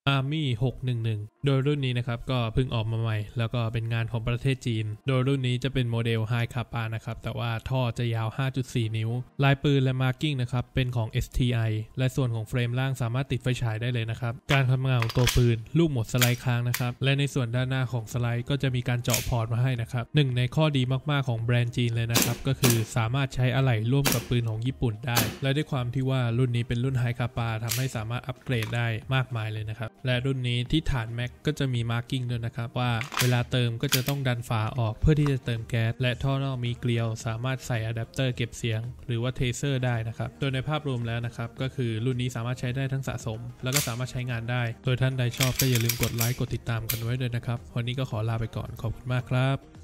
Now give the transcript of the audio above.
Army 611 โดยรุ่นนี้นะครับก็เพิ่งออกมาใหม่แล้วก็เป็นงานของประเทศจีนโดยรุ่นนี้จะเป็นโมเดล High Kappa นะครับแต่ว่าท่อจะยาว 5.4 นิ้วลายปืนและมาร์กิ้งนะครับเป็นของ STI และส่วนของเฟรมล่างสามารถติดไฟฉายได้เลยนะครับการทำงานของตัวปืนลูกหมดสไลด์ค้างนะครับและในส่วนด้านหน้าของสไลด์ก็จะมีการเจาะพอร์ตมาให้นะครับหนึ่งในข้อดีมากๆของแบรนด์จีนเลยนะครับก็คือสามารถใช้อะไหล่ร่วมกับปืนของญี่ปุ่นได้และด้วยความที่ว่ารุ่นนี้เป็นรุ่น High Kappa ทำให้สามารถอัปเกรดได้มากมายเลยนะครับและรุ่นนี้ที่ฐานแม็กก็จะมีมาร์กิ้งด้วยนะครับว่าเวลาเติมก็จะต้องดันฝาออกเพื่อที่จะเติมแก๊สและท่อนอกมีเกลียวสามารถใส่อะแดปเตอร์เก็บเสียงหรือว่าเทเซอร์ได้นะครับโดยในภาพรวมแล้วนะครับก็คือรุ่นนี้สามารถใช้ได้ทั้งสะสมแล้วก็สามารถใช้งานได้โดยท่านใดชอบก็อย่าลืมกดไลค์กดติดตามกันไว้ด้วยนะครับวันนี้ก็ขอลาไปก่อนขอบคุณมากครับ